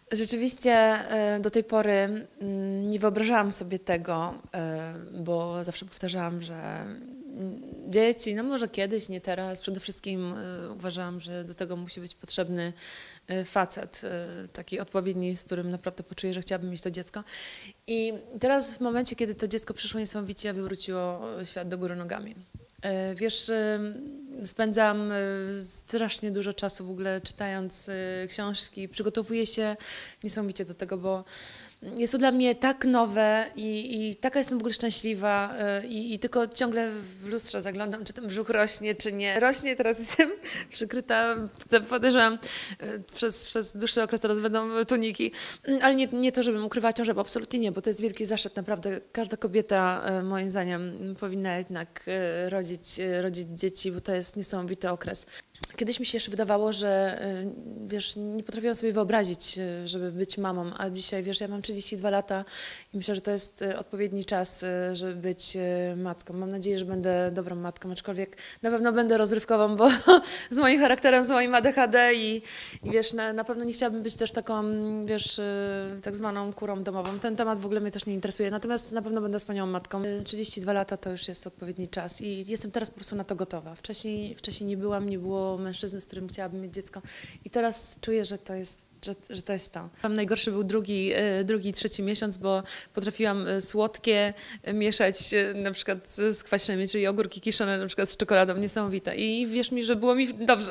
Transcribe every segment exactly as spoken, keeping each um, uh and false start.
Rzeczywiście e, do tej pory mm, nie wyobrażałam sobie tego, e, bo zawsze powtarzałam, że mm, dzieci, no może kiedyś, nie teraz. Przede wszystkim e, uważałam, że do tego musi być potrzebny e, facet, e, taki odpowiedni, z którym naprawdę poczuję, że chciałabym mieć to dziecko. I teraz w momencie, kiedy to dziecko przyszło niesamowicie, wywróciło świat do góry nogami. E, Wiesz, e, spędzam e, strasznie dużo czasu w ogóle czytając e, książki, przygotowuję się niesamowicie do tego, bo jest to dla mnie tak nowe i, i taka jestem w ogóle szczęśliwa e, i, i tylko ciągle w lustrze zaglądam, czy ten brzuch rośnie, czy nie. Rośnie, teraz jestem przykryta, podejrzewam, e, przez, przez dłuższy okres teraz będą tuniki, ale nie, nie to, żebym ukrywała ciążę, bo absolutnie nie, bo to jest wielki zaszczyt, naprawdę. Każda kobieta, e, moim zdaniem, powinna jednak e, rodzić, e, rodzić dzieci, bo to jest niesamowity okres. Kiedyś mi się jeszcze wydawało, że wiesz, nie potrafiłam sobie wyobrazić, żeby być mamą, a dzisiaj, wiesz, ja mam trzydzieści dwa lata i myślę, że to jest odpowiedni czas, żeby być matką. Mam nadzieję, że będę dobrą matką, aczkolwiek na pewno będę rozrywkową, bo z moim charakterem, z moim A D H D i, i wiesz, na, na pewno nie chciałabym być też taką, wiesz, tak zwaną kurą domową. Ten temat w ogóle mnie też nie interesuje, natomiast na pewno będę wspaniałą matką. trzydzieści dwa lata to już jest odpowiedni czas i jestem teraz po prostu na to gotowa. Wcześniej, wcześniej nie byłam, nie było mężczyzny, z którym chciałabym mieć dziecko i teraz czuję, że to jest, że, że to jest to. Tam najgorszy był drugi, drugi, trzeci miesiąc, bo potrafiłam słodkie mieszać na przykład z kwaśnymi, czyli ogórki kiszone na przykład z czekoladą, niesamowite. I wierz mi, że było mi dobrze.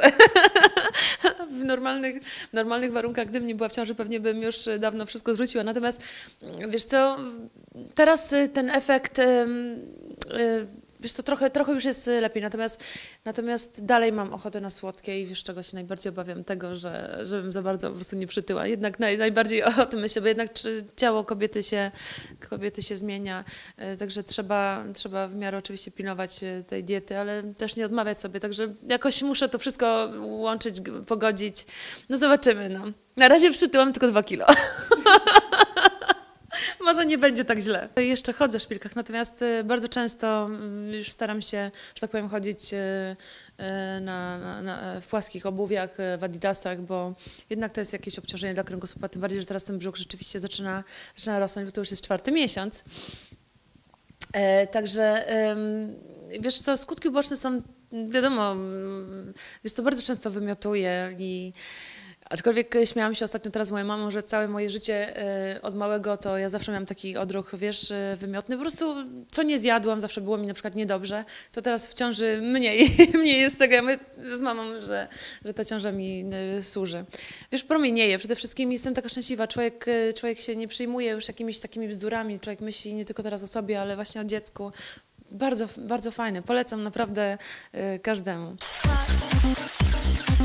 W normalnych, w normalnych warunkach, gdybym nie była w ciąży, pewnie bym już dawno wszystko zwróciła. Natomiast wiesz co, teraz ten efekt wiesz, to trochę, trochę już jest lepiej, natomiast, natomiast dalej mam ochotę na słodkie i wiesz, czego się najbardziej obawiam? Tego, że żebym za bardzo po prostu nie przytyła. Jednak naj, najbardziej o tym myślę, bo jednak ciało kobiety się, kobiety się zmienia, także trzeba, trzeba w miarę oczywiście pilnować tej diety, ale też nie odmawiać sobie, także jakoś muszę to wszystko łączyć, pogodzić. No zobaczymy, no. Na razie przytyłam tylko dwa kilo. Może nie będzie tak źle. Jeszcze chodzę w szpilkach, natomiast bardzo często już staram się, że tak powiem, chodzić na, na, na, w płaskich obuwiach, w adidasach, bo jednak to jest jakieś obciążenie dla kręgosłupa, tym bardziej, że teraz ten brzuch rzeczywiście zaczyna, zaczyna rosnąć, bo to już jest czwarty miesiąc. Także wiesz co, skutki uboczne są, wiadomo, wiesz, to bardzo często wymiotuje i aczkolwiek śmiałam się ostatnio teraz z moją mamą, że całe moje życie y, od małego to ja zawsze miałam taki odruch, wiesz, y, wymiotny. Po prostu co nie zjadłam, zawsze było mi na przykład niedobrze, to teraz w ciąży mniej, mniej jest tego. Ja mówię z mamą, że, że ta ciąża mi y, służy. Wiesz, promienieje. Przede wszystkim jestem taka szczęśliwa. Człowiek, y, człowiek się nie przejmuje już jakimiś takimi bzdurami. Człowiek myśli nie tylko teraz o sobie, ale właśnie o dziecku. Bardzo, bardzo fajne. Polecam naprawdę y, każdemu.